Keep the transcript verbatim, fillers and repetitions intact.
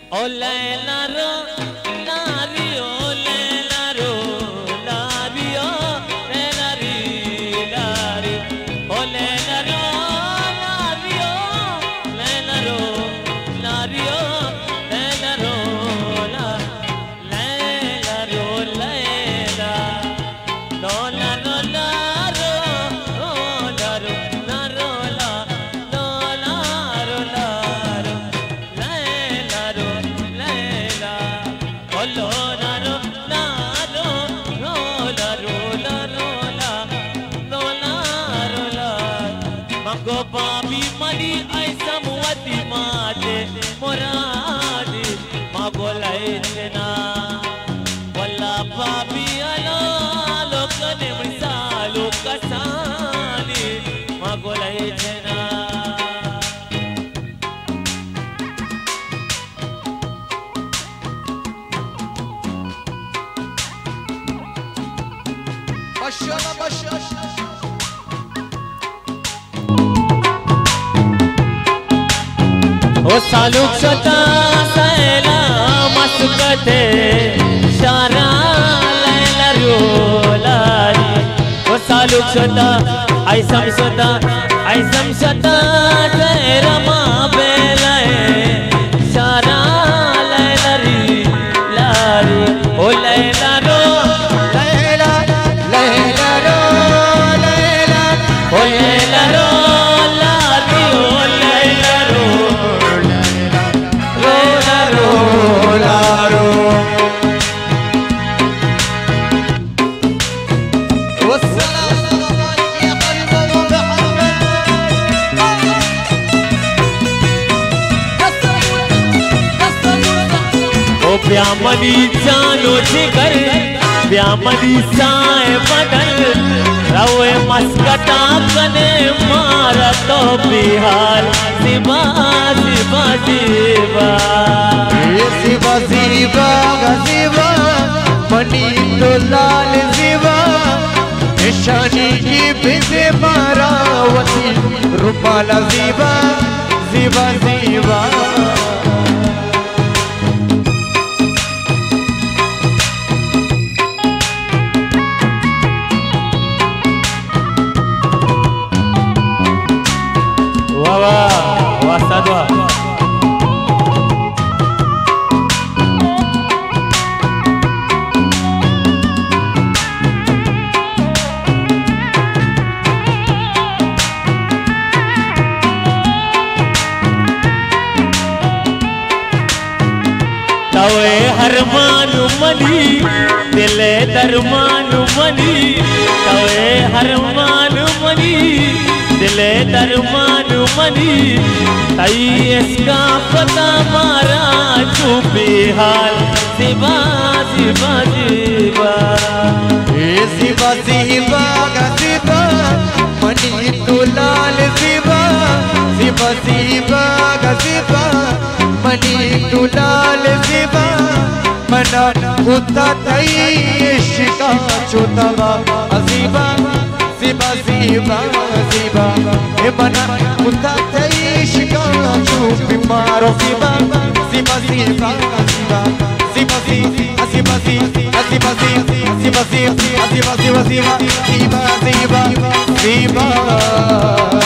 ओ लैला रो लारी ओ लैला रो लारी ओ लैला री लारी ओ लैला रो लारी ओ लैला रो लारी ओ लैला रो ला लैला रो लैला लोला लोला रो लोला रो ना रो ला लोला रो ला रो लैला रो लैला ओ लोला रो ना रो लोला रो ला रोला लोला रो ला मगो बाबी मनी ऐसा मुवती माते मुरादी मगो लाइतना वल्ला बाबी अलो लोकने मिसालो कसानी मगो लाइतना Maşallah maşallah. ओ सालुक शता सैला मस्कते शारा लैला रोलारी ओ सालुक शता ऐसम शता ऐसम शता तेरा माँ बेलाए शारा लैला री लारी ओ लैला रो Leyla, Leyla ro, Leyla, ओ लैला रो लारी ओ लैला रो रोला रो la ro. والسلام عليك يا قلب محمد. ओ ब्यामनी जानो जिगर ब्यामनी साए बदल रवे मस्कता कने मारा तो बिहार सिबा सिबा सिबा शिवा शिवा शिवा मनी तो लाल शिवा निशानी की बिंदे मारावती रूपाला शिवा शिवा शिवा वाह वाह वाह साधवा तवे हरमानु मनी दिले दरमानु मनी तवे हरमानु मनी दिले दरमानु मनी तई इसका पता मारा चुपी हाल सिबा सिबा सिबा शिवा शिवा शिवा मनी तो लाल शिवा शिवा शिवा शिवा मनी तो लाल शिवा मना उता तई इश्का चोतवा अजीबा शिवा शिवा शिवा ए मना उता तई इश्का चुप मारो शिवा शिवा शिवा शिवा शिवा शिवा शिवा शिवा शिवा शिवा शिवा शिवा शिवा शिवा शिवा शिवा शिवा शिवा